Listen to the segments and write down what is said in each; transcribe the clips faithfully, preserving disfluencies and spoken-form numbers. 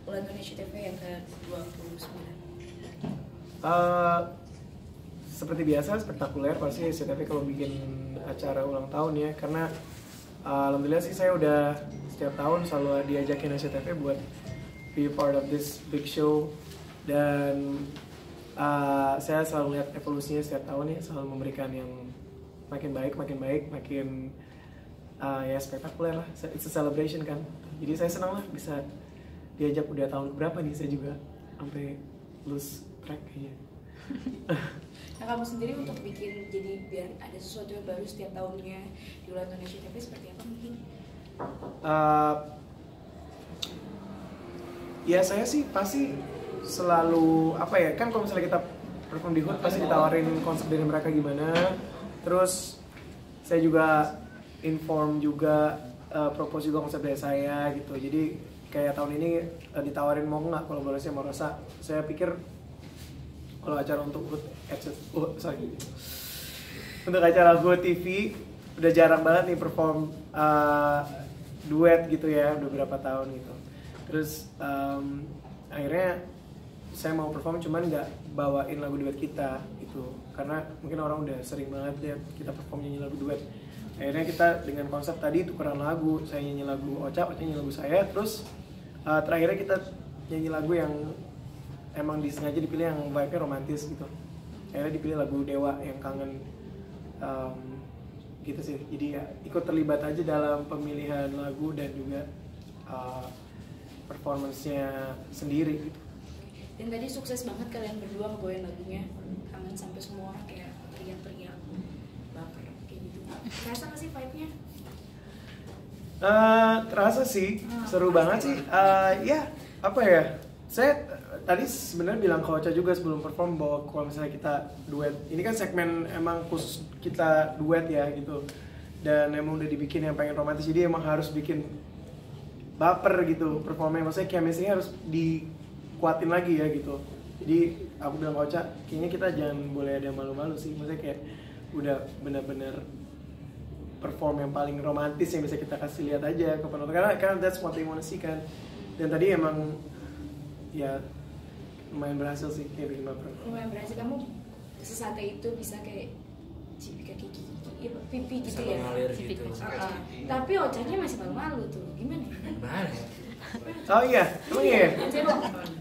Ulang tahun S C T V yang ke dua puluh sembilan? Uh, seperti biasa, spektakuler pasti S C T V kalau bikin acara ulang tahun ya, karena uh, alhamdulillah sih saya udah setiap tahun selalu diajakin S C T V buat be part of this big show, dan uh, saya selalu lihat evolusinya setiap tahun ya, selalu memberikan yang makin baik, makin baik, makin uh, ya spektakuler lah. It's a celebration kan, jadi saya senang lah bisa diajak. Udah tahun berapa nih saya juga sampai lose track kayaknya. Nah, kamu sendiri untuk bikin jadi biar ada sesuatu yang baru setiap tahunnya di ulang tahun S C T V seperti apa mungkin? Uh, ya saya sih pasti selalu apa ya, kan kalau misalnya kita perform di H O O T pasti ditawarin konsep dari mereka gimana, terus saya juga inform juga, uh, propose juga konsep dari saya gitu. Jadi kayak tahun ini uh, ditawarin mau nggak kolaborasi sama Rosa. Saya pikir kalau acara untuk H O T, oh, sorry, untuk acara H O T T V udah jarang banget nih perform uh, duet gitu ya, udah berapa tahun gitu. Terus um, akhirnya saya mau perform cuman nggak bawain lagu duet kita gitu, karena mungkin orang udah sering banget lihat kita perform nyanyi lagu duet. Akhirnya kita dengan konsep tadi tukeran lagu, saya nyanyi lagu Ocha, Ocha nyanyi lagu saya, terus uh, terakhirnya kita nyanyi lagu yang emang disengaja dipilih yang vibe-nya romantis gitu. Akhirnya dipilih lagu Dewa yang kangen, um, gitu sih. Jadi ya ikut terlibat aja dalam pemilihan lagu dan juga uh, performance-nya sendiri gitu. Dan tadi sukses banget kalian berdua ngebawain lagunya kangen, sampai semua orang kayak teriak-teriak baper kayak gitu. Terasa nggak sih vibe-nya? Uh, terasa sih, hmm, seru banget sih. Uh, ya apa ya? Saya tadi sebenarnya bilang ke Ocha juga sebelum perform bahwa kalau misalnya kita duet, ini kan segmen emang khusus kita duet ya gitu. Dan emang udah dibikin yang pengen romantis, jadi emang harus bikin baper gitu performanya, maksudnya chemistry harus dikuatin lagi ya gitu. Jadi aku bilang ke Ocha, kayaknya kita jangan boleh ada malu-malu sih, maksudnya kayak udah benar-benar perform yang paling romantis yang bisa kita kasih lihat aja ke penonton, karena karena that's what they wanna see kan. Dan tadi emang ya lumayan berhasil sih kayak bikin baper. Lumayan berhasil. Kamu sesaat itu bisa kayak cipika kiki ya, pipi gitu bisa ya, mengalir cipika. gitu. Uh, tapi Ochanya masih malu-malu tuh, gimana? Gimana ya? Oh iya, emang iya? Cebok.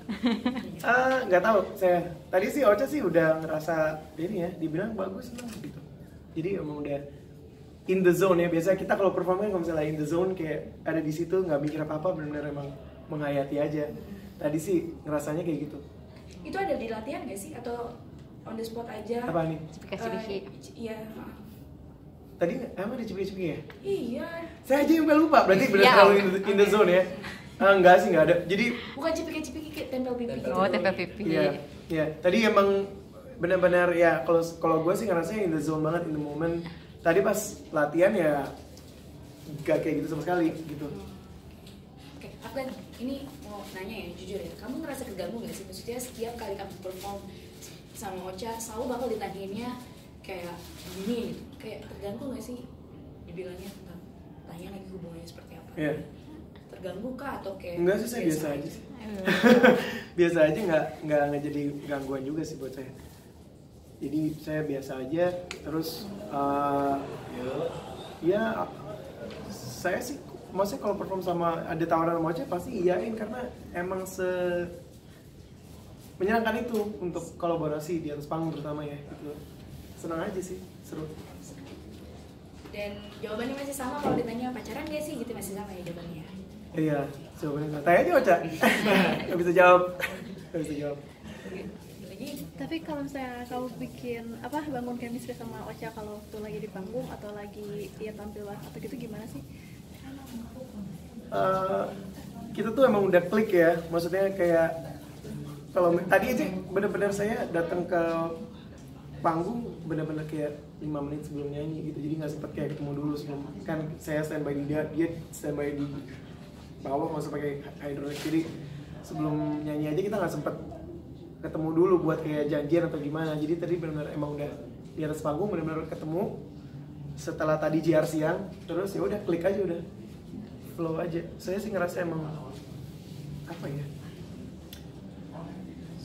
Ah, nggak tahu saya. Tadi sih Ocha sih udah ngerasa ini ya, dibilang bagus lah gitu. Jadi emang udah in the zone ya. Biasanya kita kalau perform kan kalau misalnya in the zone kayak ada di situ nggak mikir apa-apa, benar-benar emang menghayati aja. Tadi sih ngerasanya kayak gitu. Itu ada di latihan gak sih atau on the spot aja? Apa nih? Cipika-cipiki. Uh, iya. Tadi emang ada cipiki-cipiki ya? Iya. Saya aja yang lupa. Berarti benar Ya, terlalu in the, in the zone ya? Ah, enggak sih, nggak ada. Jadi Bukan cipika-cipiki kayak tempel pipi gitu. Oh, tempel pipi. iya, iya. Tadi emang benar-benar ya kalau kalau gue sih ngerasanya in the zone banget, in the moment. Tadi pas latihan ya gak kayak gitu sama sekali gitu. Oke, Afgan, ini mau nanya ya, jujur ya, kamu ngerasa keganggu gak sih? Maksudnya setiap kali kamu perform sama Ocha, selalu bakal ditanyainnya kayak gini gitu. Kayak terganggu gak sih dibilangnya tentang tanya lagi hubungannya seperti apa? Iya. Terganggu kah atau kayak Enggak sih, saya biasa aja sih. Biasa aja, nggak nggak nggak jadi gangguan juga sih buat saya. Jadi saya biasa aja. Terus uh, ya saya sih, maksudnya kalau perform sama ada tawaran sama Ocha pasti iyain, karena emang se menyenangkan itu untuk kolaborasi di atas panggung terutama ya gitu. Senang aja sih, seru. Dan jawabannya masih sama kalau ditanya pacaran gak sih gitu, masih sama ya jawabannya. Iya, jawabannya sama. Tanya aja Ocha. Gak bisa jawab. Gak bisa jawab. Lagi Tapi kalau misalnya kamu bikin apa bangun chemistry sama Ocha kalau waktu lagi di panggung atau lagi dia tampil atau gitu gimana sih? Uh, kita tuh emang udah klik ya, maksudnya kayak kalau tadi aja bener-bener saya datang ke panggung bener-bener kayak lima menit sebelum nyanyi gitu, jadi nggak sempet kayak ketemu dulu sebelum, kan saya standby di dia, dia standby di bawah nggak usah pakai hidrolik, jadi sebelum nyanyi aja kita nggak sempet ketemu dulu buat kayak janjian atau gimana. Jadi tadi bener-bener emang udah di atas panggung bener-bener ketemu setelah tadi J R siang, terus ya udah klik aja, udah flow aja. Saya sih ngerasa emang apa ya,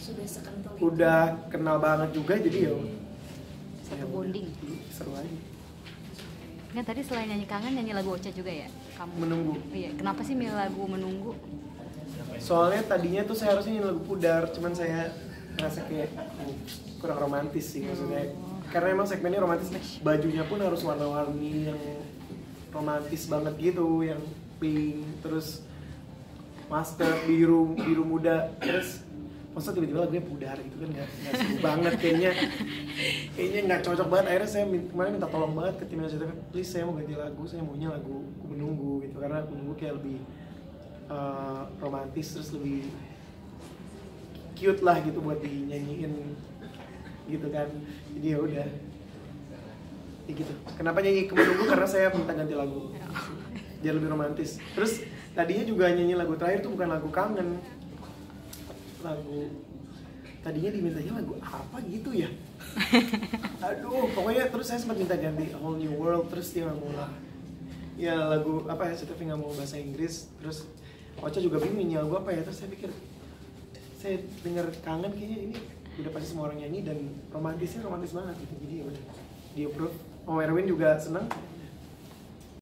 sudah sekental itu. udah kenal banget juga jadi ya Satu ya bonding. udah, seru aja. Kan tadi selain nyanyi kangen nyanyi lagu Ocha juga ya kamu. Menunggu. Iya, kenapa sih milih lagu Menunggu? Soalnya tadinya tuh saya harusnya nyanyi lagu Pudar, cuman saya ngerasa kayak uh, kurang romantis sih maksudnya. Karena emang segmennya romantis, bajunya pun harus warna-warni yang romantis banget gitu, yang pink, terus mustard, biru, biru muda, terus masa tiba-tiba lagunya Pudar gitu kan nggak nggak seru banget kayaknya, kayaknya nggak cocok banget. Akhirnya saya min- kemarin minta tolong banget ke tim manajer, please saya mau ganti lagu, saya maunya lagu Menunggu gitu, karena Menunggu kayak lebih uh, romantis terus lebih cute lah gitu buat dinyanyiin gitu kan. Jadi ya udah ya gitu. Kenapa nyanyi ke Menunggu? Karena saya minta ganti lagu biar lebih romantis. Terus tadinya juga nyanyi lagu terakhir tuh bukan lagu kangen, lagu tadinya dimintanya lagu apa gitu ya. Aduh, pokoknya terus saya sempat minta ganti A Whole New World, terus dia nggak mau lah. Ya lagu apa ya, tapi nggak mau bahasa Inggris. Terus Ocha juga bingung nyanyi lagu apa ya, terus saya pikir saya dengar kangen kayaknya ini udah pasti semua orang nyanyi dan romantisnya romantis banget gitu. Jadi ya udah di approve. Om Erwin juga seneng,